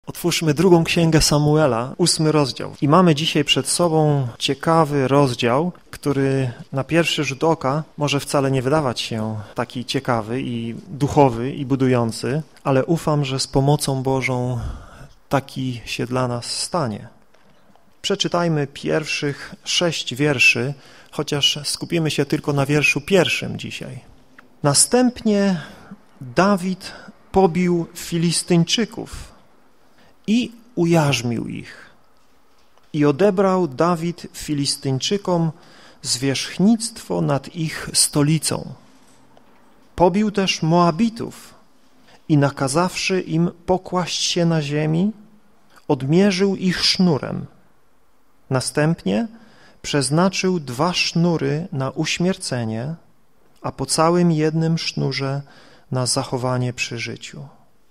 Otwórzmy drugą księgę Samuela, 8 rozdział. I mamy dzisiaj przed sobą ciekawy rozdział, który na pierwszy rzut oka może wcale nie wydawać się taki ciekawy i duchowy i budujący, ale ufam, że z pomocą Bożą taki się dla nas stanie. Przeczytajmy pierwszych 6 wierszy, chociaż skupimy się tylko na wierszu 1 dzisiaj. Następnie Dawid pobił Filistyńczyków i ujarzmił ich. I odebrał Dawid Filistyńczykom zwierzchnictwo nad ich stolicą. Pobił też Moabitów i nakazawszy im pokłaść się na ziemi, odmierzył ich sznurem. Następnie przeznaczył 2 sznury na uśmiercenie, a po całym jednym sznurze na zachowanie przy życiu.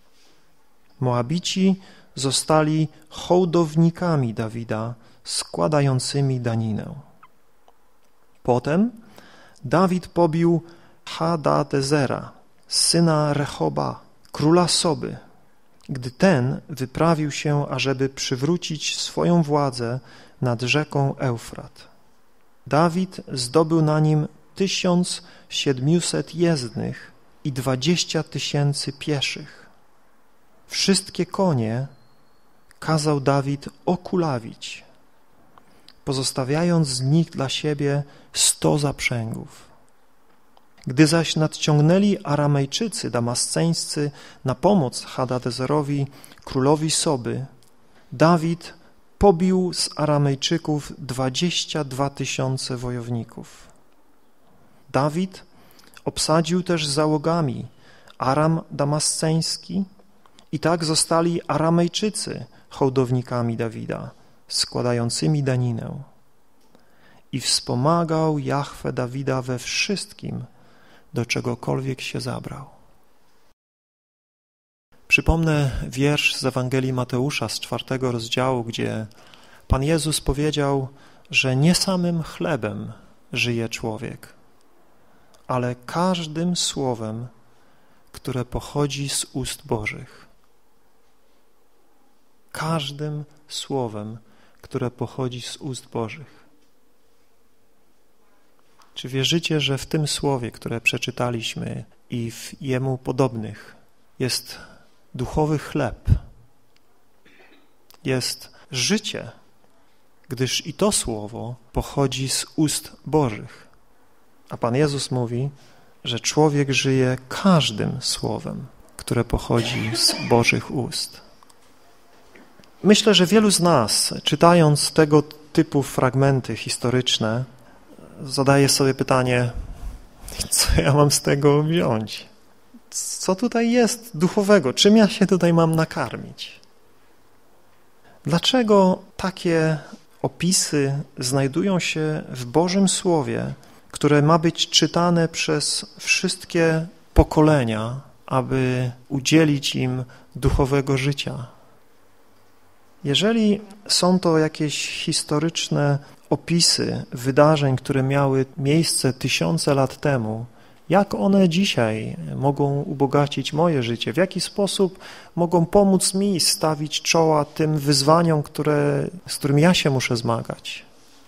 Moabici zostali hołdownikami Dawida, składającymi daninę. Potem Dawid pobił Hadadezera, syna Rehoba, króla Soby, gdy ten wyprawił się, ażeby przywrócić swoją władzę nad rzeką Eufrat. Dawid zdobył na nim 1700 jezdnych i 20 000 pieszych. Wszystkie konie kazał Dawid okulawić, pozostawiając z nich dla siebie 100 zaprzęgów. Gdy zaś nadciągnęli Aramejczycy damasceńscy na pomoc Hadadezerowi, królowi Soby, Dawid pobił z Aramejczyków 22 000 wojowników. Dawid obsadził też załogami Aram damasceński i tak zostali Aramejczycy hołdownikami Dawida, składającymi daninę. I wspomagał Jahwe Dawida we wszystkim, do czegokolwiek się zabrał. Przypomnę wiersz z Ewangelii Mateusza z 4 rozdziału, gdzie Pan Jezus powiedział, że nie samym chlebem żyje człowiek, ale każdym słowem, które pochodzi z ust Bożych. Każdym słowem, które pochodzi z ust Bożych. Czy wierzycie, że w tym słowie, które przeczytaliśmy i w jemu podobnych jest duchowy chleb, jest życie, gdyż i to słowo pochodzi z ust Bożych. A Pan Jezus mówi, że człowiek żyje każdym słowem, które pochodzi z Bożych ust. Myślę, że wielu z nas, czytając tego typu fragmenty historyczne, zadaje sobie pytanie, co ja mam z tego wziąć? Co tutaj jest duchowego? Czym ja się tutaj mam nakarmić? Dlaczego takie opisy znajdują się w Bożym Słowie, które ma być czytane przez wszystkie pokolenia, aby udzielić im duchowego życia? Jeżeli są to jakieś historyczne opisy wydarzeń, które miały miejsce 1000 lat temu, jak one dzisiaj mogą ubogacić moje życie? W jaki sposób mogą pomóc mi stawić czoła tym wyzwaniom, z którymi ja się muszę zmagać?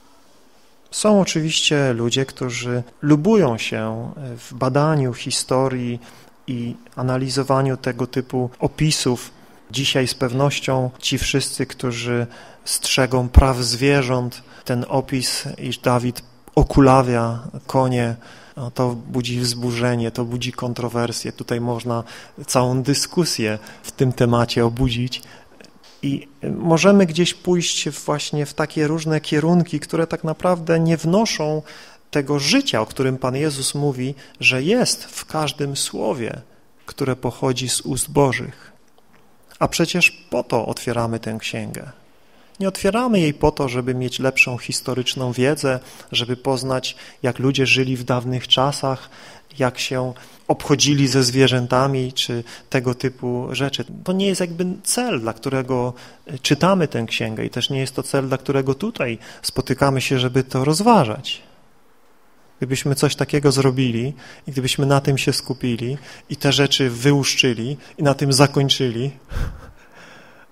Są oczywiście ludzie, którzy lubują się w badaniu historii i analizowaniu tego typu opisów. Dzisiaj z pewnością ci wszyscy, którzy strzegą praw zwierząt, ten opis, iż Dawid okulawia konie, no to budzi wzburzenie, to budzi kontrowersje. Tutaj można całą dyskusję w tym temacie obudzić i możemy gdzieś pójść właśnie w takie różne kierunki, które tak naprawdę nie wnoszą tego życia, o którym Pan Jezus mówi, że jest w każdym słowie, które pochodzi z ust Bożych. A przecież po to otwieramy tę księgę. Nie otwieramy jej po to, żeby mieć lepszą historyczną wiedzę, żeby poznać, jak ludzie żyli w dawnych czasach, jak się obchodzili ze zwierzętami, czy tego typu rzeczy. To nie jest jakby cel, dla którego czytamy tę księgę i też nie jest to cel, dla którego tutaj spotykamy się, żeby to rozważać. Gdybyśmy coś takiego zrobili i gdybyśmy na tym się skupili i te rzeczy wyłuszczyli i na tym zakończyli,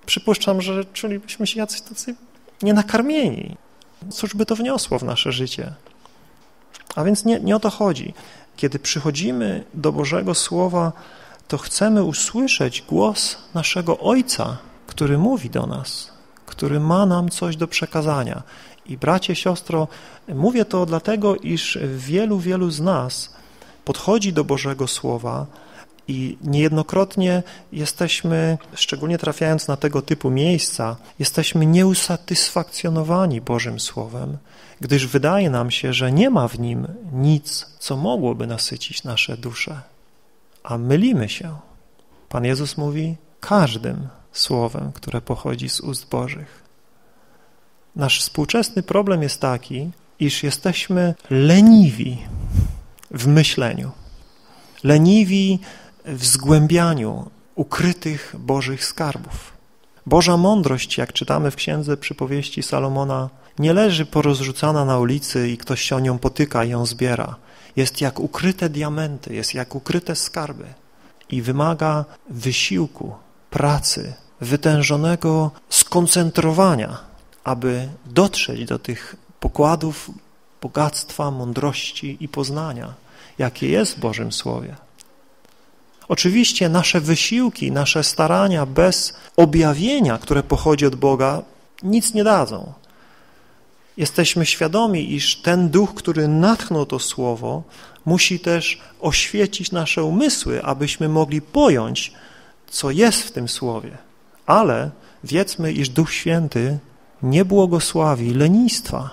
przypuszczam, że czulibyśmy się jacyś tacy nienakarmieni. Cóż by to wniosło w nasze życie? A więc nie o to chodzi. Kiedy przychodzimy do Bożego Słowa, to chcemy usłyszeć głos naszego Ojca, który mówi do nas, który ma nam coś do przekazania. I bracie, siostro, mówię to dlatego, iż wielu z nas podchodzi do Bożego Słowa i niejednokrotnie jesteśmy, szczególnie trafiając na tego typu miejsca, jesteśmy nieusatysfakcjonowani Bożym Słowem, gdyż wydaje nam się, że nie ma w nim nic, co mogłoby nasycić nasze dusze. A mylimy się. Pan Jezus mówi każdym słowem, które pochodzi z ust Bożych. Nasz współczesny problem jest taki, iż jesteśmy leniwi w myśleniu, leniwi w zgłębianiu ukrytych Bożych skarbów. Boża mądrość, jak czytamy w Księdze Przypowieści Salomona, nie leży porozrzucana na ulicy i ktoś się o nią potyka i ją zbiera. Jest jak ukryte diamenty, jest jak ukryte skarby i wymaga wysiłku, pracy, wytężonego skoncentrowania, aby dotrzeć do tych pokładów bogactwa, mądrości i poznania, jakie jest w Bożym Słowie. Oczywiście nasze wysiłki, nasze starania bez objawienia, które pochodzi od Boga, nic nie dadzą. Jesteśmy świadomi, iż ten duch, który natchnął to słowo, musi też oświecić nasze umysły, abyśmy mogli pojąć, co jest w tym słowie. Ale wiedzmy, iż Duch Święty nie błogosławi lenistwa.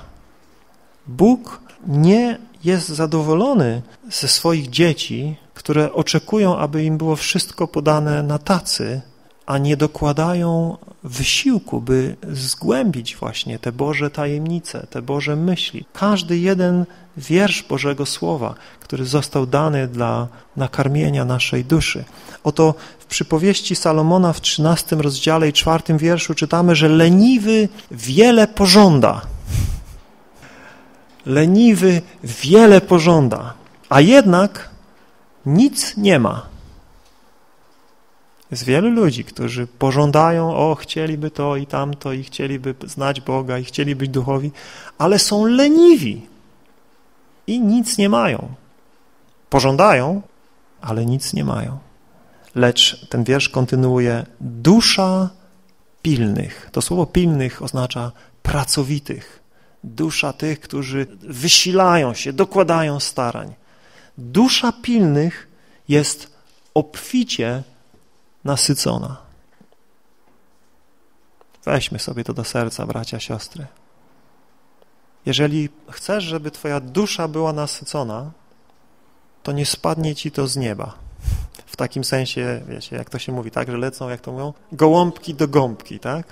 Bóg nie jest zadowolony ze swoich dzieci, które oczekują, aby im było wszystko podane na tacy, a nie dokładają wysiłku, by zgłębić właśnie te Boże tajemnice, te Boże myśli. Każdy jeden wiersz Bożego Słowa, który został dany dla nakarmienia naszej duszy. Oto w przypowieści Salomona w 13 rozdziale i 4 wierszu czytamy, że leniwy wiele pożąda. Leniwy wiele pożąda, a jednak nic nie ma. Jest wielu ludzi, którzy pożądają, chcieliby to i tamto i chcieliby znać Boga i chcieli być duchowi, ale są leniwi i nic nie mają. Pożądają, ale nic nie mają. Lecz ten wiersz kontynuuje: dusza pilnych. To słowo pilnych oznacza pracowitych. Dusza tych, którzy wysilają się, dokładają starań. Dusza pilnych jest obficie nasycona. Weźmy sobie to do serca, bracia, siostry. Jeżeli chcesz, żeby twoja dusza była nasycona, to nie spadnie ci to z nieba. W takim sensie, wiecie, jak to się mówi, tak, że lecą, jak to mówią, gołąbki do gąbki, tak?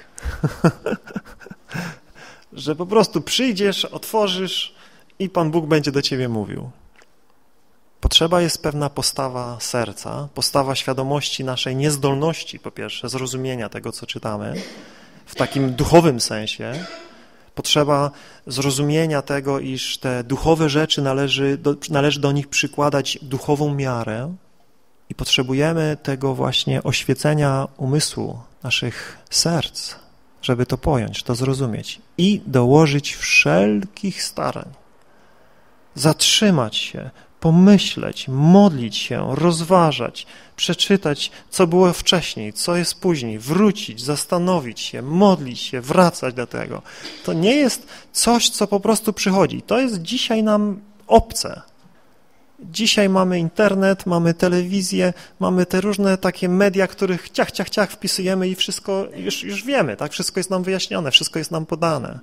Że po prostu przyjdziesz, otworzysz i Pan Bóg będzie do ciebie mówił. Potrzeba jest pewna postawa serca, postawa świadomości naszej niezdolności, po pierwsze, zrozumienia tego, co czytamy, w takim duchowym sensie. Potrzeba zrozumienia tego, iż te duchowe rzeczy należy do nich przykładać duchową miarę i potrzebujemy tego właśnie oświecenia umysłu, naszych serc, żeby to pojąć, to zrozumieć i dołożyć wszelkich starań, zatrzymać się, pomyśleć, modlić się, rozważać, przeczytać, co było wcześniej, co jest później, wrócić, zastanowić się, modlić się, wracać do tego. To nie jest coś, co po prostu przychodzi. To jest dzisiaj nam obce. Dzisiaj mamy internet, mamy telewizję, mamy te różne takie media, których ciach wpisujemy i wszystko już wiemy, tak? Wszystko jest nam wyjaśnione, wszystko jest nam podane.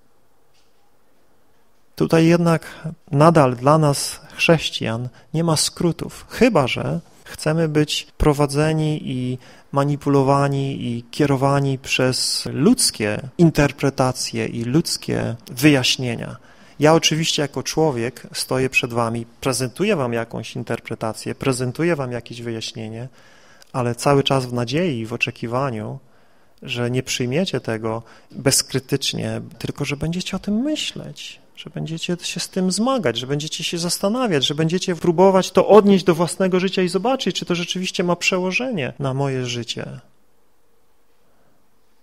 Tutaj jednak nadal dla nas, chrześcijan, nie ma skrótów, chyba że chcemy być prowadzeni i manipulowani i kierowani przez ludzkie interpretacje i ludzkie wyjaśnienia. Ja oczywiście jako człowiek stoję przed wami, prezentuję wam jakąś interpretację, prezentuję wam jakieś wyjaśnienie, ale cały czas w nadziei i w oczekiwaniu, że nie przyjmiecie tego bezkrytycznie, tylko że będziecie o tym myśleć, że będziecie się z tym zmagać, że będziecie się zastanawiać, że będziecie próbować to odnieść do własnego życia i zobaczyć, czy to rzeczywiście ma przełożenie na moje życie.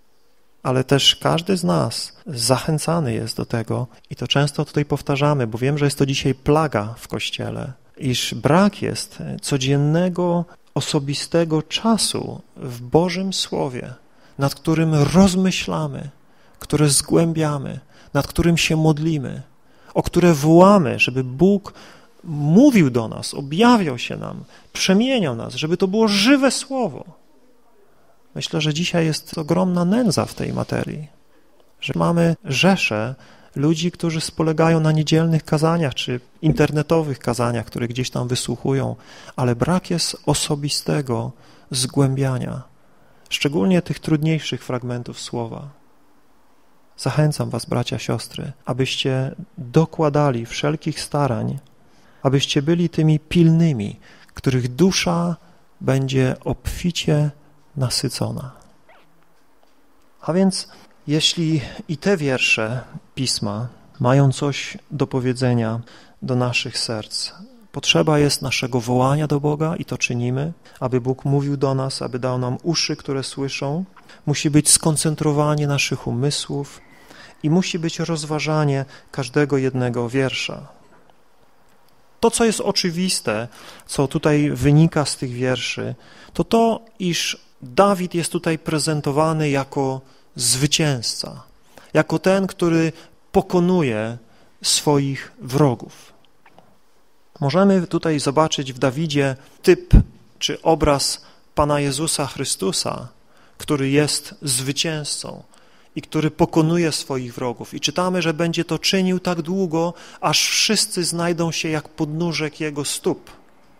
ale też każdy z nas zachęcany jest do tego i to często tutaj powtarzamy, bo wiem, że jest to dzisiaj plaga w Kościele, iż brak jest codziennego, osobistego czasu w Bożym Słowie, nad którym rozmyślamy, które zgłębiamy, nad którym się modlimy, o które wołamy, żeby Bóg mówił do nas, objawiał się nam, przemieniał nas, żeby to było żywe Słowo. Myślę, że dzisiaj jest ogromna nędza w tej materii, że mamy rzesze ludzi, którzy spolegają na niedzielnych kazaniach czy internetowych kazaniach, które gdzieś tam wysłuchują, ale brak jest osobistego zgłębiania, szczególnie tych trudniejszych fragmentów Słowa. Zachęcam was, bracia, siostry, abyście dokładali wszelkich starań, abyście byli tymi pilnymi, których dusza będzie obficie nasycona. A więc jeśli i te wiersze Pisma mają coś do powiedzenia do naszych serc, potrzeba jest naszego wołania do Boga i to czynimy, aby Bóg mówił do nas, aby dał nam uszy, które słyszą. Musi być skoncentrowanie naszych umysłów i musi być rozważanie każdego jednego wiersza. To, co jest oczywiste, co tutaj wynika z tych wierszy, to, iż Dawid jest tutaj prezentowany jako zwycięzca, jako ten, który pokonuje swoich wrogów. Możemy tutaj zobaczyć w Dawidzie typ czy obraz Pana Jezusa Chrystusa, który jest zwycięzcą i który pokonuje swoich wrogów. I czytamy, że będzie to czynił tak długo, aż wszyscy znajdą się jak podnóżek Jego stóp.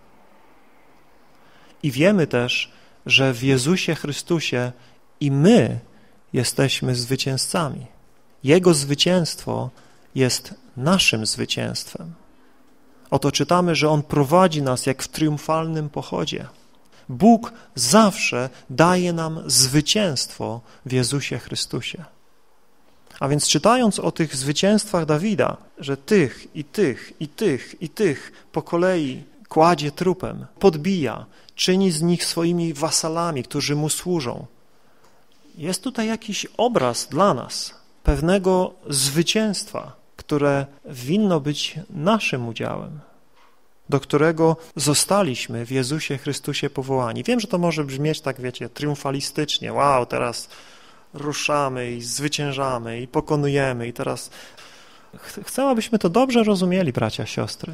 I wiemy też, że w Jezusie Chrystusie i my jesteśmy zwycięzcami. Jego zwycięstwo jest naszym zwycięstwem. Oto czytamy, że On prowadzi nas jak w triumfalnym pochodzie. Bóg zawsze daje nam zwycięstwo w Jezusie Chrystusie. A więc czytając o tych zwycięstwach Dawida, że tych i tych i tych i tych po kolei kładzie trupem, podbija, czyni z nich swoimi wasalami, którzy mu służą. Jest tutaj jakiś obraz dla nas pewnego zwycięstwa, które winno być naszym udziałem, do którego zostaliśmy w Jezusie Chrystusie powołani. Wiem, że to może brzmieć tak, wiecie, triumfalistycznie. Wow, teraz ruszamy i zwyciężamy i pokonujemy i teraz... Chcę, abyśmy to dobrze rozumieli, bracia, siostry.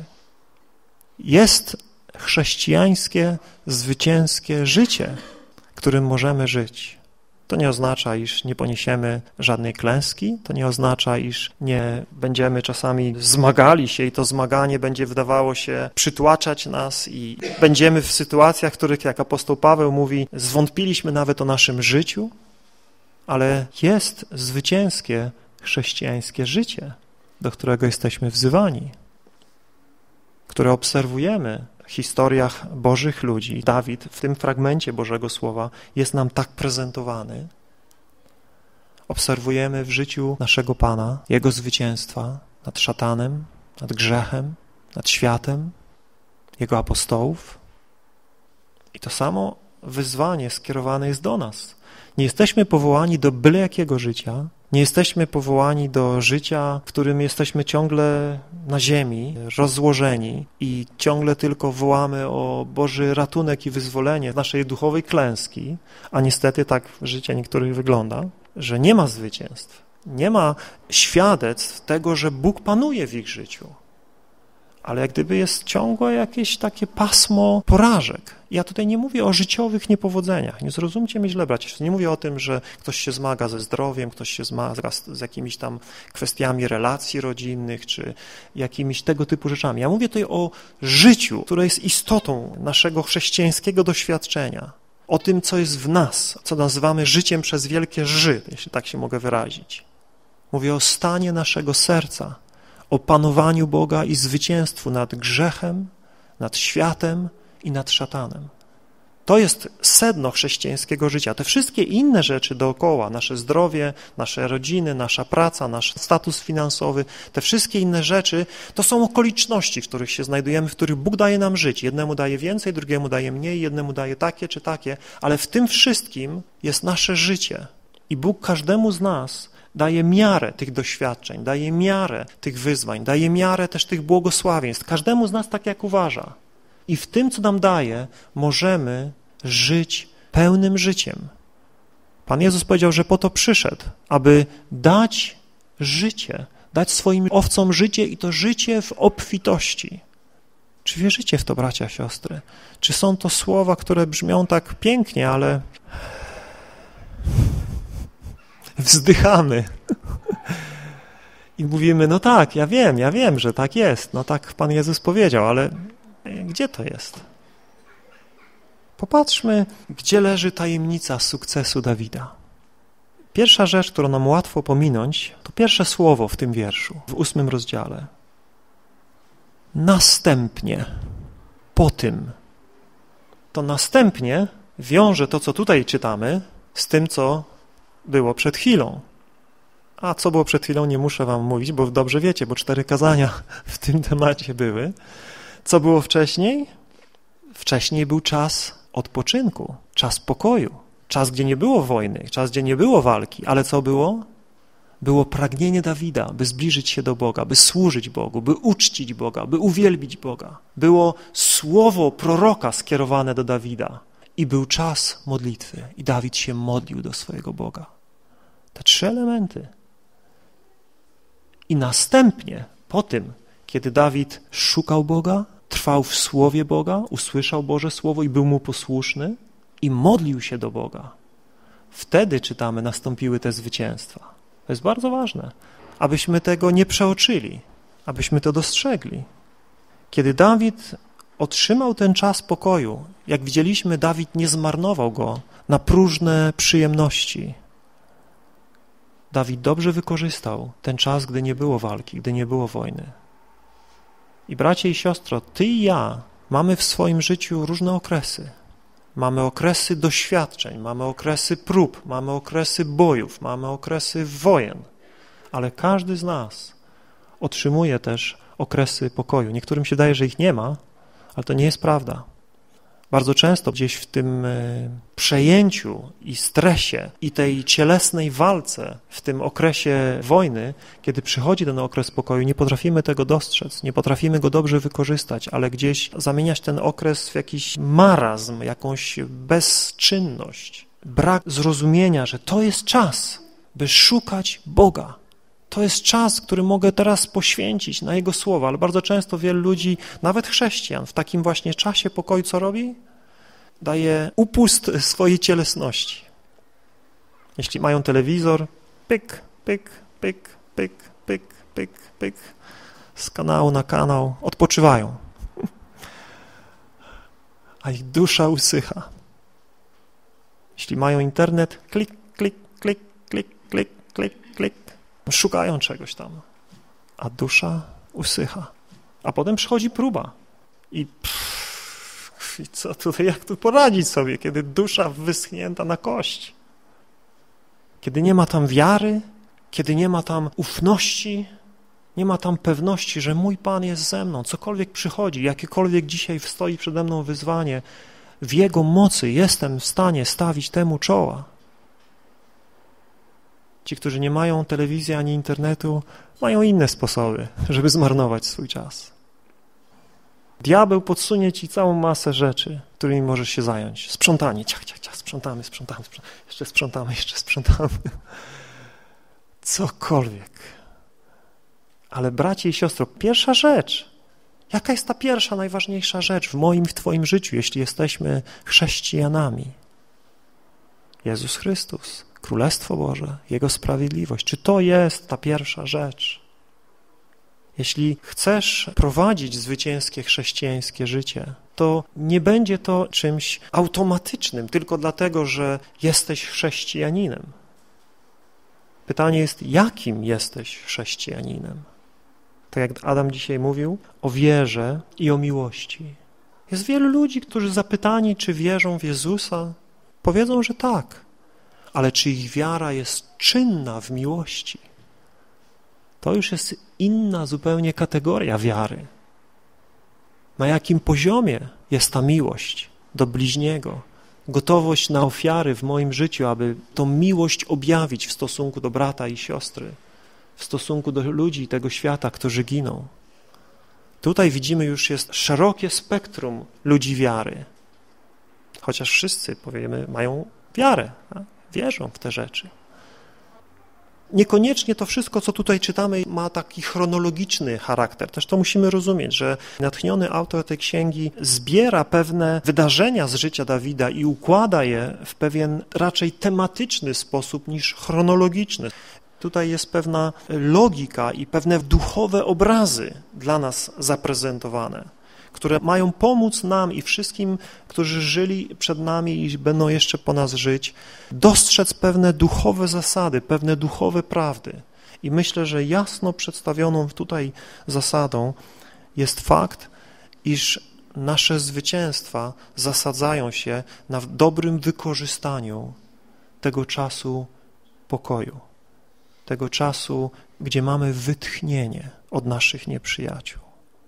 Jest chrześcijańskie, zwycięskie życie, którym możemy żyć. To nie oznacza, iż nie poniesiemy żadnej klęski, to nie oznacza, iż nie będziemy czasami zmagali się i to zmaganie będzie wydawało się przytłaczać nas i będziemy w sytuacjach, w których, jak apostoł Paweł mówi, zwątpiliśmy nawet o naszym życiu, ale jest zwycięskie chrześcijańskie życie, do którego jesteśmy wzywani, które obserwujemy w historiach Bożych ludzi. Dawid w tym fragmencie Bożego Słowa jest nam tak prezentowany. Obserwujemy w życiu naszego Pana Jego zwycięstwa nad szatanem, nad grzechem, nad światem, Jego apostołów. I to samo wyzwanie skierowane jest do nas. Nie jesteśmy powołani do byle jakiego życia, nie jesteśmy powołani do życia, w którym jesteśmy ciągle na ziemi, rozłożeni i ciągle tylko wołamy o Boży ratunek i wyzwolenie z naszej duchowej klęski, a niestety tak życie niektórych wygląda, że nie ma zwycięstw, nie ma świadectw tego, że Bóg panuje w ich życiu. Ale jak gdyby jest ciągłe jakieś takie pasmo porażek. Ja tutaj nie mówię o życiowych niepowodzeniach. Nie zrozumcie mnie źle, bracia. Nie mówię o tym, że ktoś się zmaga ze zdrowiem, ktoś się zmaga z jakimiś tam kwestiami relacji rodzinnych, czy jakimiś tego typu rzeczami. Ja mówię tutaj o życiu, które jest istotą naszego chrześcijańskiego doświadczenia. O tym, co jest w nas, co nazywamy życiem przez wielkie ży, jeśli tak się mogę wyrazić. Mówię o stanie naszego serca, o panowaniu Boga i zwycięstwu nad grzechem, nad światem i nad szatanem. To jest sedno chrześcijańskiego życia. Te wszystkie inne rzeczy dookoła, nasze zdrowie, nasze rodziny, nasza praca, nasz status finansowy, te wszystkie inne rzeczy, to są okoliczności, w których się znajdujemy, w których Bóg daje nam żyć. Jednemu daje więcej, drugiemu daje mniej, jednemu daje takie czy takie, ale w tym wszystkim jest nasze życie. I Bóg każdemu z nas daje miarę tych doświadczeń, daje miarę tych wyzwań, daje miarę też tych błogosławieństw. Każdemu z nas tak, jak uważa. I w tym, co nam daje, możemy żyć pełnym życiem. Pan Jezus powiedział, że po to przyszedł, aby dać życie, dać swoim owcom życie i to życie w obfitości. Czy wierzycie w to, bracia, siostry? Czy są to słowa, które brzmią tak pięknie, ale wzdychamy i mówimy, no tak, ja wiem, że tak jest, no tak Pan Jezus powiedział, ale gdzie to jest? Popatrzmy, gdzie leży tajemnica sukcesu Dawida. Pierwsza rzecz, którą nam łatwo pominąć, to pierwsze słowo w tym wierszu, w 8 rozdziale. Następnie, po tym. To następnie wiąże to, co tutaj czytamy, z tym, co było przed chwilą. A co było przed chwilą, nie muszę wam mówić, bo dobrze wiecie, bo 4 kazania w tym temacie były. Co było wcześniej? Wcześniej był czas odpoczynku, czas pokoju, czas, gdzie nie było wojny, czas, gdzie nie było walki. Ale co było? Było pragnienie Dawida, by zbliżyć się do Boga, by służyć Bogu, by uczcić Boga, by uwielbić Boga. Było słowo proroka skierowane do Dawida i był czas modlitwy i Dawid się modlił do swojego Boga. Te 3 elementy. I następnie, po tym, kiedy Dawid szukał Boga, trwał w słowie Boga, usłyszał Boże Słowo i był mu posłuszny i modlił się do Boga, wtedy, czytamy, nastąpiły te zwycięstwa. To jest bardzo ważne, abyśmy tego nie przeoczyli, abyśmy to dostrzegli. Kiedy Dawid otrzymał ten czas pokoju, jak widzieliśmy, Dawid nie zmarnował go na próżne przyjemności. Dawid dobrze wykorzystał ten czas, gdy nie było walki, gdy nie było wojny. I bracie i siostro, ty i ja mamy w swoim życiu różne okresy. Mamy okresy doświadczeń, mamy okresy prób, mamy okresy bojów, mamy okresy wojen, ale każdy z nas otrzymuje też okresy pokoju. Niektórym się daje, że ich nie ma, ale to nie jest prawda. Bardzo często gdzieś w tym przejęciu i stresie i tej cielesnej walce w tym okresie wojny, kiedy przychodzi ten okres pokoju, nie potrafimy tego dostrzec, nie potrafimy go dobrze wykorzystać, ale gdzieś zamieniać ten okres w jakiś marazm, jakąś bezczynność, brak zrozumienia, że to jest czas, by szukać Boga. To jest czas, który mogę teraz poświęcić na Jego słowa, ale bardzo często wielu ludzi, nawet chrześcijan, w takim właśnie czasie pokoju co robi? Daje upust swojej cielesności. Jeśli mają telewizor, pyk, pyk, pyk, pyk, pyk, pyk, pyk, z kanału na kanał, odpoczywają. A ich dusza usycha. Jeśli mają internet, klik, klik, klik, klik, klik, klik, klik, szukają czegoś tam, a dusza usycha. A potem przychodzi próba i co tutaj, jak tu poradzić sobie, kiedy dusza wyschnięta na kość? Kiedy nie ma tam wiary, kiedy nie ma tam ufności, nie ma tam pewności, że mój Pan jest ze mną, cokolwiek przychodzi, jakiekolwiek dzisiaj stoi przede mną wyzwanie, w Jego mocy jestem w stanie stawić temu czoła. Ci, którzy nie mają telewizji ani internetu, mają inne sposoby, żeby zmarnować swój czas. Diabeł podsunie ci całą masę rzeczy, którymi możesz się zająć. Sprzątanie, ciach, sprzątamy. Jeszcze sprzątamy. Cokolwiek. Ale bracie i siostro, pierwsza rzecz. Jaka jest ta pierwsza, najważniejsza rzecz w moim i w twoim życiu, jeśli jesteśmy chrześcijanami? Jezus Chrystus. Królestwo Boże, Jego sprawiedliwość. Czy to jest ta pierwsza rzecz? Jeśli chcesz prowadzić zwycięskie chrześcijańskie życie, to nie będzie to czymś automatycznym, tylko dlatego, że jesteś chrześcijaninem. Pytanie jest, jakim jesteś chrześcijaninem? Tak jak Adam dzisiaj mówił, o wierze i o miłości. Jest wielu ludzi, którzy zapytani, czy wierzą w Jezusa, powiedzą, że tak. Ale czy ich wiara jest czynna w miłości? To już jest inna zupełnie kategoria wiary. Na jakim poziomie jest ta miłość do bliźniego, gotowość na ofiary w moim życiu, aby tą miłość objawić w stosunku do brata i siostry, w stosunku do ludzi tego świata, którzy giną. Tutaj widzimy, już jest szerokie spektrum ludzi wiary. Chociaż wszyscy, powiemy, mają wiarę, wierzą w te rzeczy. Niekoniecznie to wszystko, co tutaj czytamy, ma taki chronologiczny charakter. Też to musimy rozumieć, że natchniony autor tej księgi zbiera pewne wydarzenia z życia Dawida i układa je w pewien raczej tematyczny sposób niż chronologiczny. Tutaj jest pewna logika i pewne duchowe obrazy dla nas zaprezentowane, które mają pomóc nam i wszystkim, którzy żyli przed nami i będą jeszcze po nas żyć, dostrzec pewne duchowe zasady, pewne duchowe prawdy. I myślę, że jasno przedstawioną tutaj zasadą jest fakt, iż nasze zwycięstwa zasadzają się na dobrym wykorzystaniu tego czasu pokoju, tego czasu, gdzie mamy wytchnienie od naszych nieprzyjaciół.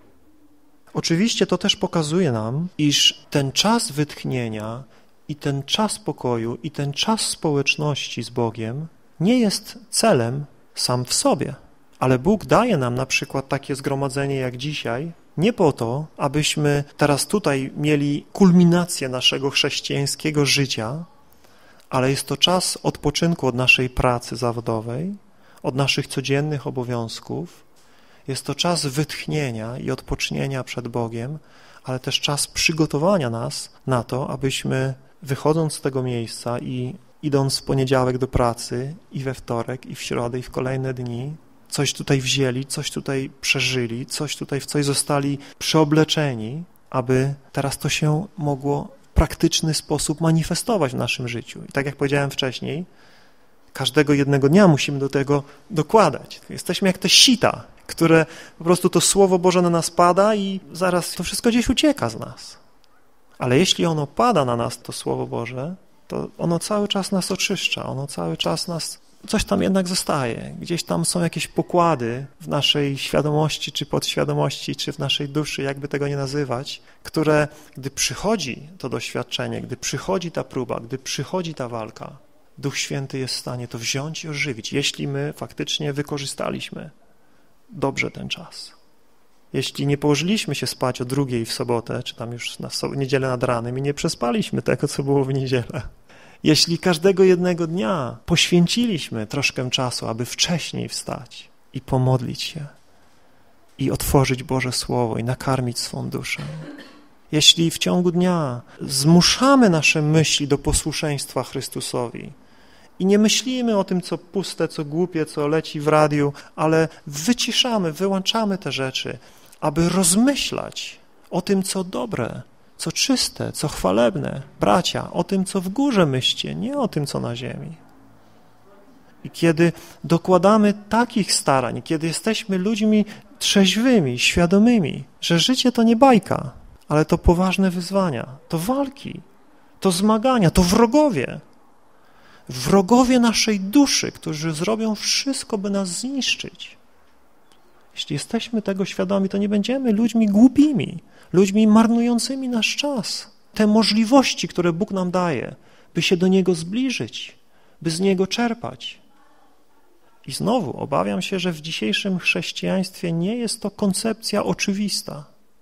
Oczywiście to też pokazuje nam, iż ten czas wytchnienia i ten czas pokoju i ten czas społeczności z Bogiem nie jest celem sam w sobie, ale Bóg daje nam na przykład takie zgromadzenie jak dzisiaj nie po to, abyśmy teraz tutaj mieli kulminację naszego chrześcijańskiego życia, ale jest to czas odpoczynku od naszej pracy zawodowej, od naszych codziennych obowiązków. Jest to czas wytchnienia i odpocznienia przed Bogiem, ale też czas przygotowania nas na to, abyśmy wychodząc z tego miejsca i idąc w poniedziałek do pracy i we wtorek i w środę i w kolejne dni, coś tutaj wzięli, coś tutaj przeżyli, w coś zostali przeobleczeni, aby teraz to się mogło w praktyczny sposób manifestować w naszym życiu. I tak jak powiedziałem wcześniej, każdego jednego dnia musimy do tego dokładać. Jesteśmy jak te sita, które po prostu to Słowo Boże na nas pada i zaraz to wszystko gdzieś ucieka z nas. Ale jeśli ono pada na nas, to Słowo Boże, to ono cały czas nas oczyszcza, ono cały czas nas, coś tam jednak zostaje. Gdzieś tam są jakieś pokłady w naszej świadomości, czy podświadomości, czy w naszej duszy, jakby tego nie nazywać, które, gdy przychodzi to doświadczenie, gdy przychodzi ta próba, gdy przychodzi ta walka, Duch Święty jest w stanie to wziąć i ożywić, jeśli my faktycznie wykorzystaliśmy dobrze ten czas. Jeśli nie położyliśmy się spać o 2:00 w sobotę, czy tam już na niedzielę nad ranem i nie przespaliśmy tego, co było w niedzielę. Jeśli każdego jednego dnia poświęciliśmy troszkę czasu, aby wcześniej wstać i pomodlić się i otworzyć Boże Słowo i nakarmić swą duszę. Jeśli w ciągu dnia zmuszamy nasze myśli do posłuszeństwa Chrystusowi i nie myślimy o tym, co puste, co głupie, co leci w radiu, ale wyciszamy, wyłączamy te rzeczy, aby rozmyślać o tym, co dobre, co czyste, co chwalebne. Bracia, o tym, co w górze myślcie, nie o tym, co na ziemi. I kiedy dokładamy takich starań, kiedy jesteśmy ludźmi trzeźwymi, świadomymi, że życie to nie bajka, ale to poważne wyzwania, to walki, to zmagania, to wrogowie. Wrogowie naszej duszy, którzy zrobią wszystko, by nas zniszczyć. Jeśli jesteśmy tego świadomi, to nie będziemy ludźmi głupimi, ludźmi marnującymi nasz czas. Te możliwości, które Bóg nam daje, by się do Niego zbliżyć, by z Niego czerpać. I znowu obawiam się, że w dzisiejszym chrześcijaństwie nie jest to koncepcja oczywista.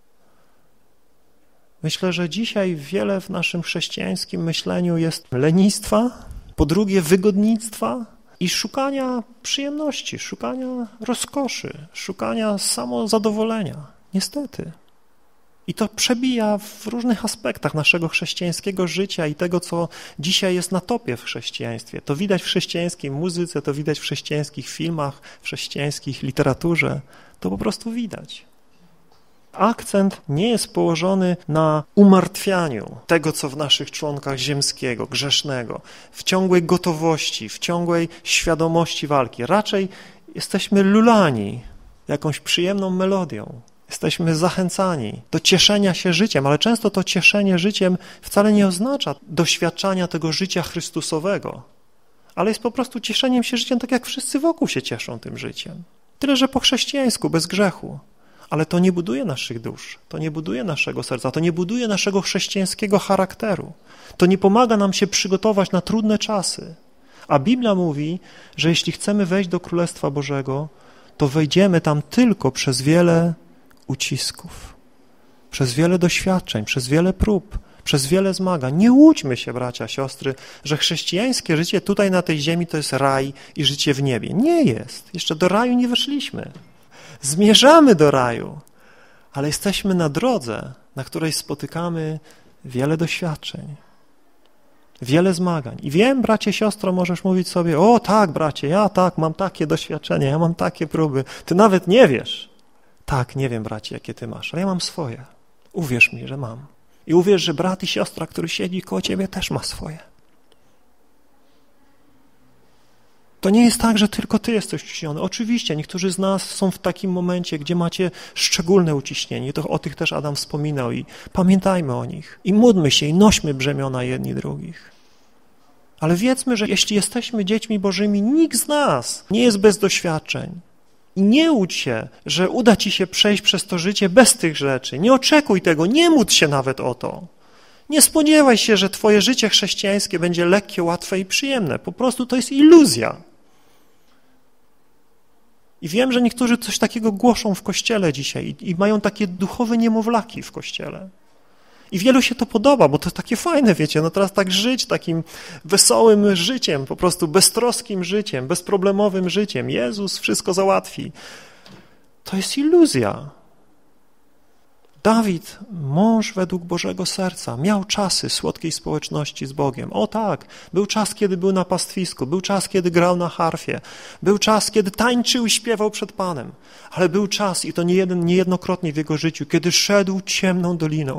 Myślę, że dzisiaj wiele w naszym chrześcijańskim myśleniu jest lenistwa, po drugie wygodnictwa i szukania przyjemności, szukania rozkoszy, szukania samozadowolenia. Niestety. I to przebija w różnych aspektach naszego chrześcijańskiego życia i tego, co dzisiaj jest na topie w chrześcijaństwie. To widać w chrześcijańskiej muzyce, to widać w chrześcijańskich filmach, w chrześcijańskich literaturze. To po prostu widać. Akcent nie jest położony na umartwianiu tego, co w naszych członkach ziemskiego, grzesznego, w ciągłej gotowości, w ciągłej świadomości walki. Raczej jesteśmy lulani jakąś przyjemną melodią. Jesteśmy zachęcani do cieszenia się życiem, ale często to cieszenie życiem wcale nie oznacza doświadczania tego życia Chrystusowego, ale jest po prostu cieszeniem się życiem tak, jak wszyscy wokół się cieszą tym życiem. Tyle, że po chrześcijańsku, bez grzechu. ale to nie buduje naszych dusz, to nie buduje naszego serca, to nie buduje naszego chrześcijańskiego charakteru. To nie pomaga nam się przygotować na trudne czasy. A Biblia mówi, że jeśli chcemy wejść do Królestwa Bożego, to wejdziemy tam tylko przez wiele ucisków, przez wiele doświadczeń, przez wiele prób, przez wiele zmagań. Nie łudźmy się, bracia, siostry, że chrześcijańskie życie tutaj na tej ziemi to jest raj i życie w niebie. Nie jest. Jeszcze do raju nie weszliśmy. Zmierzamy do raju, ale jesteśmy na drodze, na której spotykamy wiele doświadczeń, wiele zmagań. I wiem, bracie, siostro, możesz mówić sobie, o tak, bracie, ja tak, mam takie doświadczenie, ja mam takie próby. Ty nawet nie wiesz. Tak, nie wiem, bracie, jakie ty masz, ale ja mam swoje. Uwierz mi, że mam. I uwierz, że brat i siostra, który siedzi koło ciebie, też ma swoje. To nie jest tak, że tylko ty jesteś uciśniony. Oczywiście, niektórzy z nas są w takim momencie, gdzie macie szczególne uciśnienie. To o tych też Adam wspominał i pamiętajmy o nich. I módlmy się i nośmy brzemiona jedni drugich. Ale wiedzmy, że jeśli jesteśmy dziećmi Bożymi, nikt z nas nie jest bez doświadczeń. I nie łudź się, że uda ci się przejść przez to życie bez tych rzeczy. Nie oczekuj tego, nie módl się nawet o to. Nie spodziewaj się, że twoje życie chrześcijańskie będzie lekkie, łatwe i przyjemne. Po prostu to jest iluzja. I wiem, że niektórzy coś takiego głoszą w Kościele dzisiaj i mają takie duchowe niemowlaki w Kościele. I wielu się to podoba, bo to jest takie fajne, wiecie, no teraz tak żyć takim wesołym życiem, po prostu beztroskim życiem, bezproblemowym życiem. Jezus wszystko załatwi. To jest iluzja. Dawid, mąż według Bożego serca, miał czasy słodkiej społeczności z Bogiem. O tak, był czas, kiedy był na pastwisku, był czas, kiedy grał na harfie, był czas, kiedy tańczył i śpiewał przed Panem, ale był czas, i to niejednokrotnie w jego życiu, kiedy szedł ciemną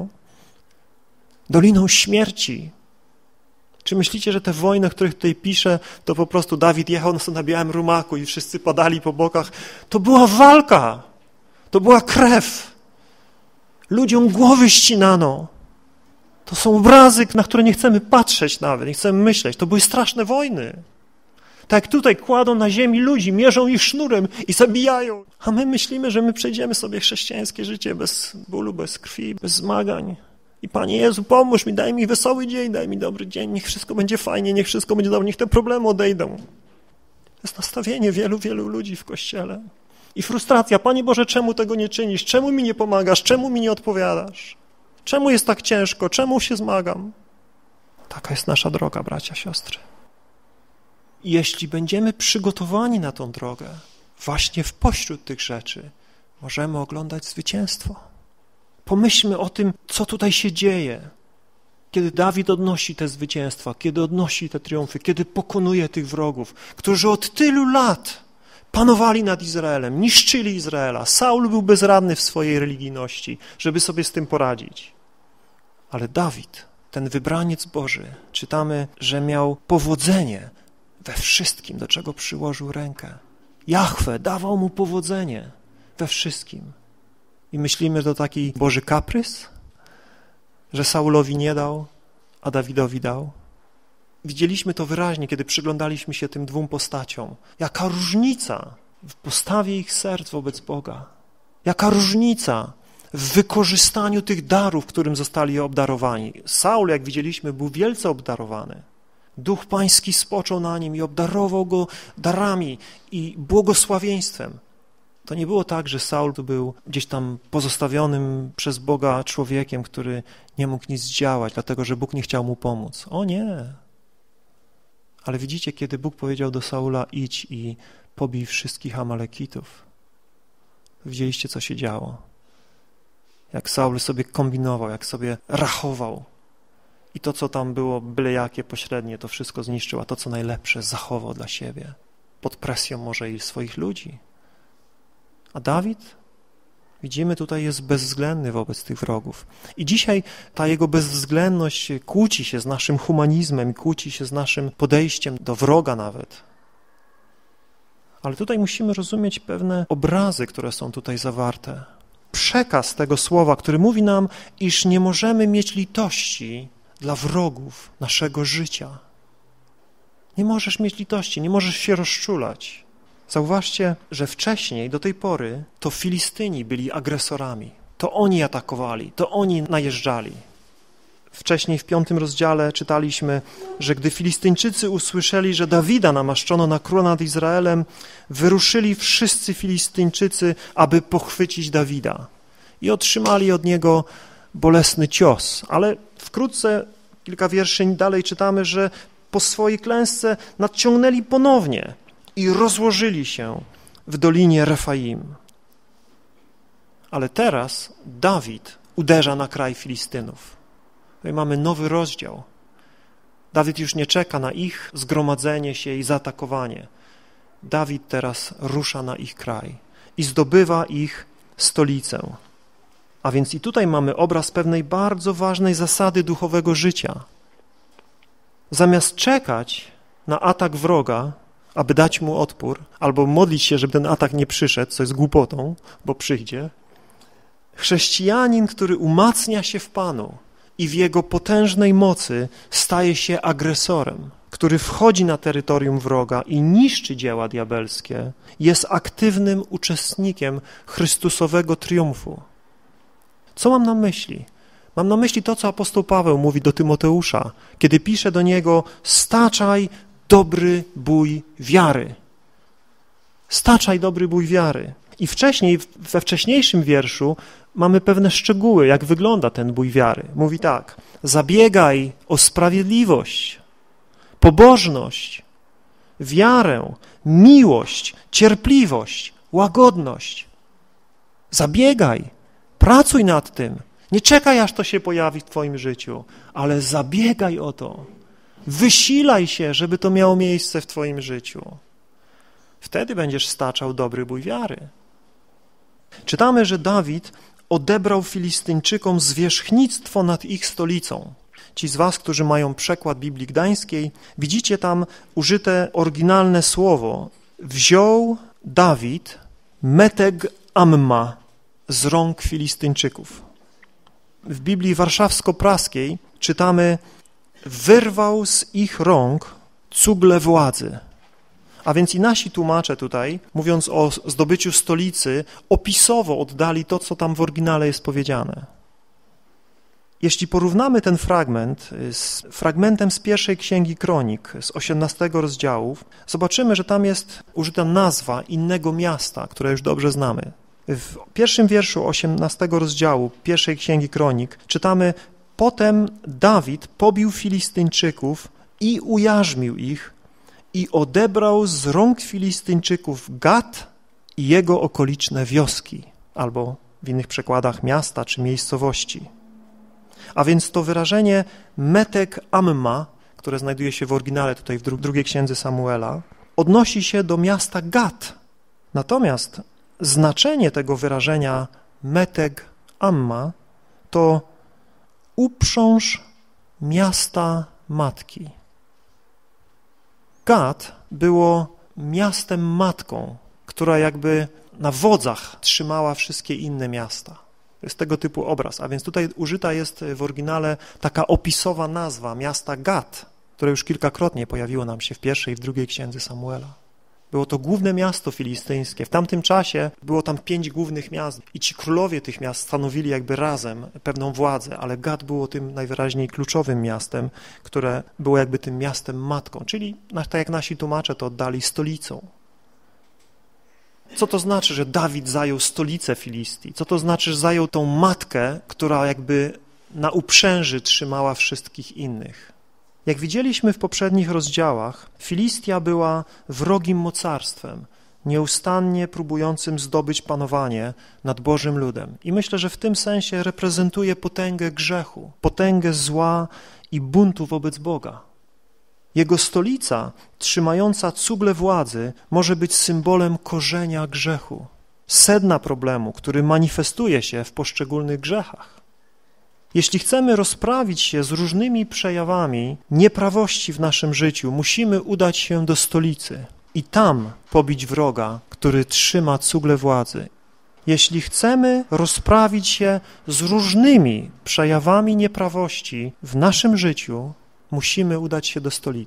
doliną śmierci. Czy myślicie, że te wojny, o których tutaj piszę, to po prostu Dawid jechał na białym rumaku i wszyscy padali po bokach? To była walka, to była krew. Ludziom głowy ścinano. To są obrazy, na które nie chcemy patrzeć nawet, nie chcemy myśleć. To były straszne wojny. Tak jak tutaj kładą na ziemi ludzi, mierzą ich sznurem i zabijają. A my myślimy, że my przejdziemy sobie chrześcijańskie życie bez bólu, bez krwi, bez zmagań. I Panie Jezu, pomóż mi, daj mi wesoły dzień, daj mi dobry dzień, niech wszystko będzie fajnie, niech wszystko będzie dobrze, niech te problemy odejdą. To jest nastawienie wielu ludzi w Kościele. I frustracja, Panie Boże, czemu tego nie czynisz? Czemu mi nie pomagasz? Czemu mi nie odpowiadasz? Czemu jest tak ciężko? Czemu się zmagam? Taka jest nasza droga, bracia, siostry. I jeśli będziemy przygotowani na tą drogę, właśnie w pośród tych rzeczy, możemy oglądać zwycięstwo. Pomyślmy o tym, co tutaj się dzieje, kiedy Dawid odnosi te zwycięstwa, kiedy odnosi te triumfy, kiedy pokonuje tych wrogów, którzy od tylu lat panowali nad Izraelem, niszczyli Izraela. Saul był bezradny w swojej religijności, żeby sobie z tym poradzić. Ale Dawid, ten wybraniec Boży, czytamy, że miał powodzenie we wszystkim, do czego przyłożył rękę. Jahwe dawał mu powodzenie we wszystkim. I myślimy, że to taki Boży kaprys, że Saulowi nie dał, a Dawidowi dał. Widzieliśmy to wyraźnie, kiedy przyglądaliśmy się tym dwóm postaciom. Jaka różnica w postawie ich serc wobec Boga. Jaka różnica w wykorzystaniu tych darów, którym zostali obdarowani. Saul, jak widzieliśmy, był wielce obdarowany. Duch Pański spoczął na nim i obdarował go darami i błogosławieństwem. To nie było tak, że Saul był gdzieś tam pozostawionym przez Boga człowiekiem, który nie mógł nic zdziałać, dlatego że Bóg nie chciał mu pomóc. O nie! Ale widzicie, kiedy Bóg powiedział do Saula, idź i pobij wszystkich Amalekitów, widzieliście, co się działo. Jak Saul sobie kombinował, jak sobie rachował. I to, co tam było byle jakie pośrednie, to wszystko zniszczył, a to, co najlepsze, zachował dla siebie. Pod presją może i swoich ludzi. A Dawid, widzimy, tutaj jest bezwzględny wobec tych wrogów. I dzisiaj ta jego bezwzględność kłóci się z naszym humanizmem, kłóci się z naszym podejściem do wroga nawet. Ale tutaj musimy rozumieć pewne obrazy, które są tutaj zawarte. Przekaz tego słowa, który mówi nam, iż nie możemy mieć litości dla wrogów naszego życia. Nie możesz mieć litości, nie możesz się rozczulać. Zauważcie, że wcześniej, do tej pory, to Filistyni byli agresorami. To oni atakowali, to oni najeżdżali. Wcześniej w 5 rozdziale czytaliśmy, że gdy Filistyńczycy usłyszeli, że Dawida namaszczono na króla nad Izraelem, wyruszyli wszyscy Filistyńczycy, aby pochwycić Dawida. I otrzymali od niego bolesny cios. Ale wkrótce, kilka wierszy dalej czytamy, że po swojej klęsce nadciągnęli ponownie i rozłożyli się w dolinie Refaim. Ale teraz Dawid uderza na kraj Filistynów. Tutaj mamy nowy rozdział. Dawid już nie czeka na ich zgromadzenie się i zaatakowanie. Dawid teraz rusza na ich kraj i zdobywa ich stolicę. A więc i tutaj mamy obraz pewnej bardzo ważnej zasady duchowego życia. Zamiast czekać na atak wroga, aby dać mu odpór, albo modlić się, żeby ten atak nie przyszedł, co jest głupotą, bo przyjdzie, chrześcijanin, który umacnia się w Panu i w Jego potężnej mocy staje się agresorem, który wchodzi na terytorium wroga i niszczy dzieła diabelskie, jest aktywnym uczestnikiem Chrystusowego triumfu. Co mam na myśli? Mam na myśli to, co apostoł Paweł mówi do Tymoteusza, kiedy pisze do niego: staczaj dobry bój wiary. Staczaj dobry bój wiary. I wcześniej, we wcześniejszym wierszu mamy pewne szczegóły, jak wygląda ten bój wiary. Mówi tak: zabiegaj o sprawiedliwość, pobożność, wiarę, miłość, cierpliwość, łagodność. Zabiegaj, pracuj nad tym. Nie czekaj, aż to się pojawi w twoim życiu, ale zabiegaj o to. Wysilaj się, żeby to miało miejsce w twoim życiu. Wtedy będziesz staczał dobry bój wiary. Czytamy, że Dawid odebrał Filistyńczykom zwierzchnictwo nad ich stolicą. Ci z was, którzy mają przekład Biblii Gdańskiej, widzicie tam użyte oryginalne słowo. Wziął Dawid meteg Amma z rąk Filistyńczyków. W Biblii warszawsko-praskiej czytamy: wyrwał z ich rąk cugle władzy. A więc i nasi tłumacze tutaj, mówiąc o zdobyciu stolicy, opisowo oddali to, co tam w oryginale jest powiedziane. Jeśli porównamy ten fragment z fragmentem z 1 Księgi Kronik, z 18 rozdziału, zobaczymy, że tam jest użyta nazwa innego miasta, które już dobrze znamy. W pierwszym wierszu 18 rozdziału 1 Księgi Kronik czytamy: potem Dawid pobił Filistyńczyków i ujarzmił ich i odebrał z rąk Filistyńczyków Gat i jego okoliczne wioski, albo w innych przekładach miasta czy miejscowości. A więc to wyrażenie meteg Amma, które znajduje się w oryginale tutaj w drugiej księdze Samuela, odnosi się do miasta Gat. Natomiast znaczenie tego wyrażenia meteg Amma to uprząż miasta matki. Gat było miastem matką, która jakby na wodzach trzymała wszystkie inne miasta. To jest tego typu obraz, a więc tutaj użyta jest w oryginale taka opisowa nazwa miasta Gat, które już kilkakrotnie pojawiło nam się w pierwszej i w drugiej księdze Samuela. Było to główne miasto filistyńskie. W tamtym czasie było tam 5 głównych miast i ci królowie tych miast stanowili jakby razem pewną władzę, ale Gat było tym najwyraźniej kluczowym miastem, które było jakby tym miastem matką, czyli tak jak nasi tłumacze to oddali stolicą. Co to znaczy, że Dawid zajął stolicę Filistii? Co to znaczy, że zajął tą matkę, która jakby na uprzęży trzymała wszystkich innych? Jak widzieliśmy w poprzednich rozdziałach, Filistia była wrogim mocarstwem, nieustannie próbującym zdobyć panowanie nad Bożym ludem. I myślę, że w tym sensie reprezentuje potęgę grzechu, potęgę zła i buntu wobec Boga. Jego stolica, trzymająca cugle władzy, może być symbolem korzenia grzechu, sedna problemu, który manifestuje się w poszczególnych grzechach. Jeśli chcemy rozprawić się z różnymi przejawami nieprawości w naszym życiu, musimy udać się do stolicy i tam pobić wroga, który trzyma cugle władzy. Jeśli chcemy rozprawić się z różnymi przejawami nieprawości w naszym życiu, musimy udać się do stolicy.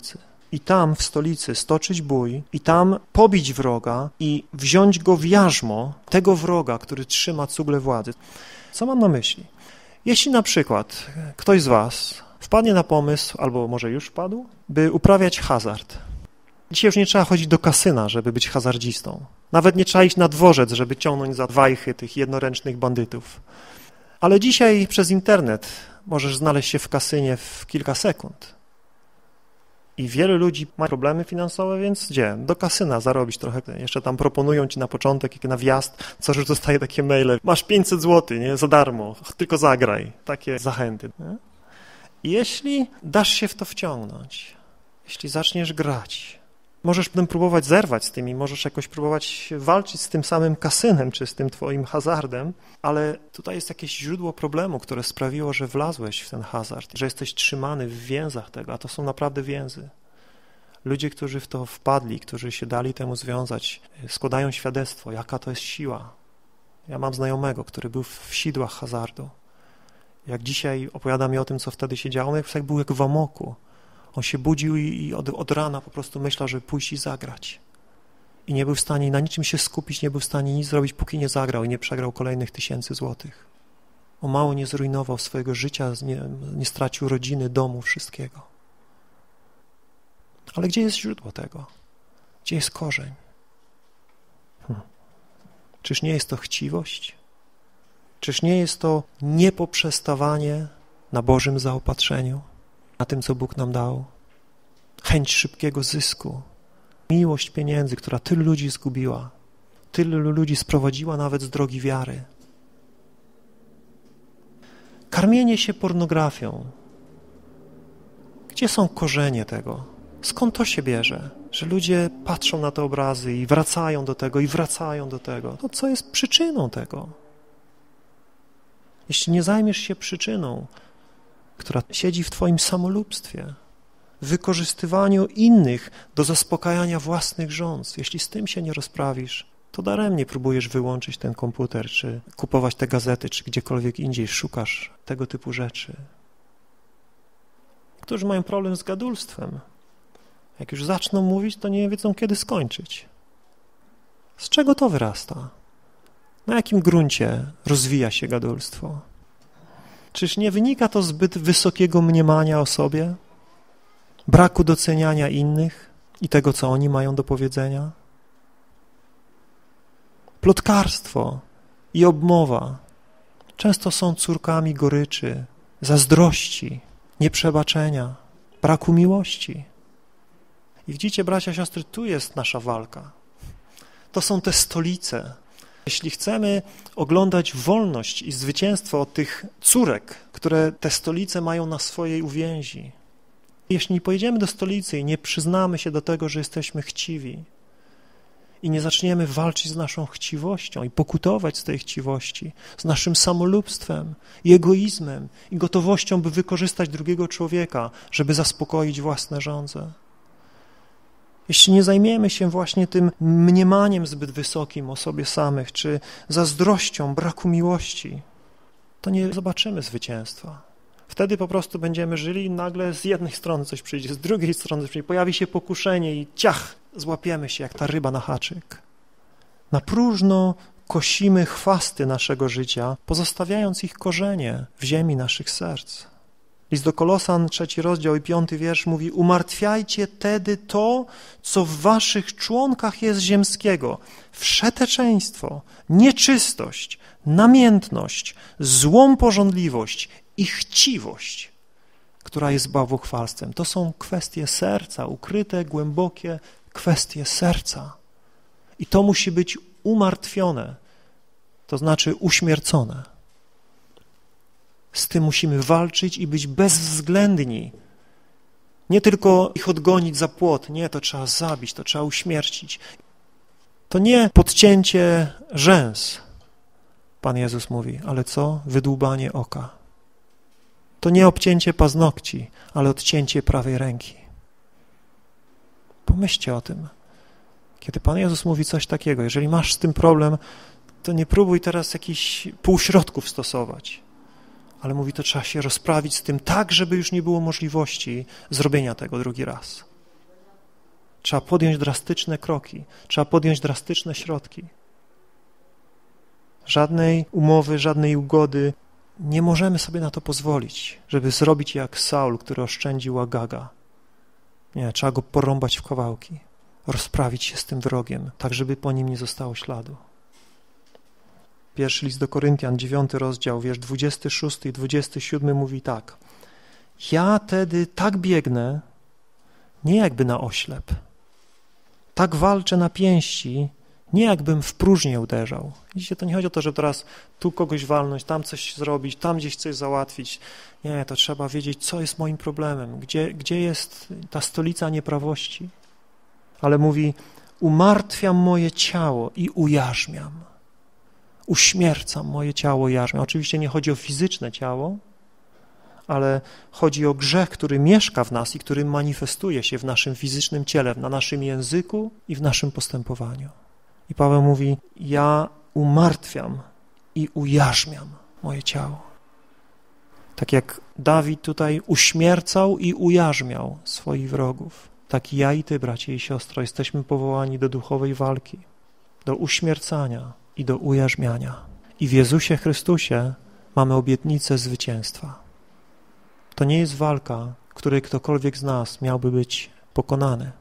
i tam w stolicy stoczyć bój i tam pobić wroga i wziąć go w jarzmo tego wroga, który trzyma cugle władzy. Co mam na myśli? Jeśli na przykład ktoś z was wpadnie na pomysł, albo może już wpadł, by uprawiać hazard. Dzisiaj już nie trzeba chodzić do kasyna, żeby być hazardzistą. Nawet nie trzeba iść na dworzec, żeby ciągnąć za wajchy tych jednoręcznych bandytów. Ale dzisiaj przez internet możesz znaleźć się w kasynie w kilka sekund. I wielu ludzi ma problemy finansowe, więc gdzie? Do kasyna zarobić trochę. Jeszcze tam proponują ci na początek, na wjazd, co już dostaje takie maile. Masz 500 zł, nie? Za darmo, tylko zagraj. Takie zachęty. Nie? I jeśli dasz się w to wciągnąć, jeśli zaczniesz grać, możesz potem próbować zerwać z tymi, możesz jakoś próbować walczyć z tym samym kasynem, czy z tym twoim hazardem, ale tutaj jest jakieś źródło problemu, które sprawiło, że wlazłeś w ten hazard, że jesteś trzymany w więzach tego, a to są naprawdę więzy. Ludzie, którzy w to wpadli, którzy się dali temu związać, składają świadectwo, jaka to jest siła. Ja mam znajomego, który był w sidłach hazardu. Jak dzisiaj opowiada mi o tym, co wtedy się działo, jak był jak w amoku. On się budził i od rana po prostu myślał, żeby pójść i zagrać. I nie był w stanie na niczym się skupić, nie był w stanie nic zrobić, póki nie zagrał i nie przegrał kolejnych 1000 złotych. O mało nie zrujnował swojego życia, nie stracił rodziny, domu, wszystkiego. Ale gdzie jest źródło tego? Gdzie jest korzeń? Czyż nie jest to chciwość? Czyż nie jest to niepoprzestawanie na Bożym zaopatrzeniu? Na tym, co Bóg nam dał, chęć szybkiego zysku, miłość pieniędzy, która tylu ludzi zgubiła, tylu ludzi sprowadziła nawet z drogi wiary. Karmienie się pornografią. Gdzie są korzenie tego? Skąd to się bierze? Że ludzie patrzą na te obrazy i wracają do tego, i wracają do tego. To co jest przyczyną tego? Jeśli nie zajmiesz się przyczyną, która siedzi w twoim samolubstwie, w wykorzystywaniu innych do zaspokajania własnych żądz. Jeśli z tym się nie rozprawisz, to daremnie próbujesz wyłączyć ten komputer, czy kupować te gazety, czy gdziekolwiek indziej szukasz tego typu rzeczy. Którzy mają problem z gadulstwem. Jak już zaczną mówić, to nie wiedzą, kiedy skończyć. Z czego to wyrasta? Na jakim gruncie rozwija się gadulstwo? Czyż nie wynika to zbyt wysokiego mniemania o sobie, braku doceniania innych i tego, co oni mają do powiedzenia? Plotkarstwo i obmowa często są córkami goryczy, zazdrości, nieprzebaczenia, braku miłości. I widzicie, bracia, siostry, tu jest nasza walka. To są te stolice. Jeśli chcemy oglądać wolność i zwycięstwo od tych córek, które te stolice mają na swojej uwięzi, jeśli nie pojedziemy do stolicy i nie przyznamy się do tego, że jesteśmy chciwi i nie zaczniemy walczyć z naszą chciwością i pokutować z tej chciwości, z naszym samolubstwem i egoizmem i gotowością, by wykorzystać drugiego człowieka, żeby zaspokoić własne żądze, jeśli nie zajmiemy się właśnie tym mniemaniem zbyt wysokim o sobie samych, czy zazdrością, braku miłości, to nie zobaczymy zwycięstwa. Wtedy po prostu będziemy żyli i nagle z jednej strony coś przyjdzie, z drugiej strony coś przyjdzie, pojawi się pokuszenie i ciach, złapiemy się jak ta ryba na haczyk. Na próżno kosimy chwasty naszego życia, pozostawiając ich korzenie w ziemi naszych serc. List do Kolosan, 3 rozdział i 5 wiersz mówi: umartwiajcie tedy to, co w waszych członkach jest ziemskiego, wszeteczeństwo, nieczystość, namiętność, złą pożądliwość i chciwość, która jest bałwochwalstwem. To są kwestie serca, ukryte, głębokie kwestie serca. I to musi być umartwione, to znaczy uśmiercone. Z tym musimy walczyć i być bezwzględni. Nie tylko ich odgonić za płot, nie, to trzeba zabić, to trzeba uśmiercić. To nie podcięcie rzęs, Pan Jezus mówi, ale co? Wydłubanie oka. To nie obcięcie paznokci, ale odcięcie prawej ręki. Pomyślcie o tym. Kiedy Pan Jezus mówi coś takiego, jeżeli masz z tym problem, to nie próbuj teraz jakichś półśrodków stosować. Ale mówi, to trzeba się rozprawić z tym tak, żeby już nie było możliwości zrobienia tego drugi raz. Trzeba podjąć drastyczne kroki, trzeba podjąć drastyczne środki. Żadnej umowy, żadnej ugody. Nie możemy sobie na to pozwolić, żeby zrobić jak Saul, który oszczędził Agaga. Nie, trzeba go porąbać w kawałki, rozprawić się z tym wrogiem, tak żeby po nim nie zostało śladu. Pierwszy list do Koryntian, 9 rozdział, wiersz 26 i 27 mówi tak. Ja tedy tak biegnę, nie jakby na oślep. Tak walczę na pięści, nie jakbym w próżnię uderzał. Widzicie, to nie chodzi o to, żeby teraz tu kogoś walnąć, tam coś zrobić, tam gdzieś coś załatwić. Nie, to trzeba wiedzieć, co jest moim problemem, gdzie jest ta stolica nieprawości. Ale mówi, umartwiam moje ciało i ujarzmiam. Uśmiercam moje ciało i jarzmiam. Oczywiście nie chodzi o fizyczne ciało, ale chodzi o grzech, który mieszka w nas i który manifestuje się w naszym fizycznym ciele, na naszym języku i w naszym postępowaniu. I Paweł mówi, ja umartwiam i ujarzmiam moje ciało. Tak jak Dawid tutaj uśmiercał i ujarzmiał swoich wrogów, tak ja i ty, bracie i siostro, jesteśmy powołani do duchowej walki, do uśmiercania i do ujarzmiania. I w Jezusie Chrystusie mamy obietnicę zwycięstwa. To nie jest walka, w której ktokolwiek z nas miałby być pokonany.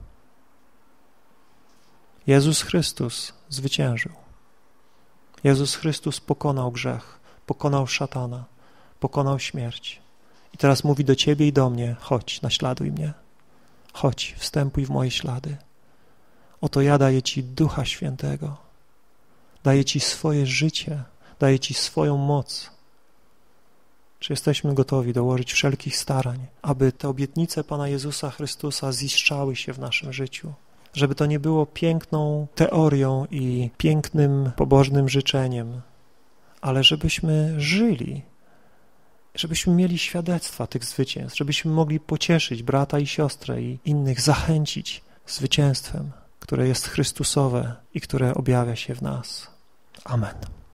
Jezus Chrystus zwyciężył. Jezus Chrystus pokonał grzech, pokonał szatana, pokonał śmierć. I teraz mówi do ciebie i do mnie, chodź, naśladuj mnie. Chodź, wstępuj w moje ślady. Oto ja daję ci Ducha Świętego. Daję ci swoje życie, daję ci swoją moc. Czy jesteśmy gotowi dołożyć wszelkich starań, aby te obietnice Pana Jezusa Chrystusa ziszczały się w naszym życiu? Żeby to nie było piękną teorią i pięknym, pobożnym życzeniem, ale żebyśmy żyli, żebyśmy mieli świadectwa tych zwycięstw, żebyśmy mogli pocieszyć brata i siostrę i innych zachęcić zwycięstwem, które jest Chrystusowe i które objawia się w nas. Amen.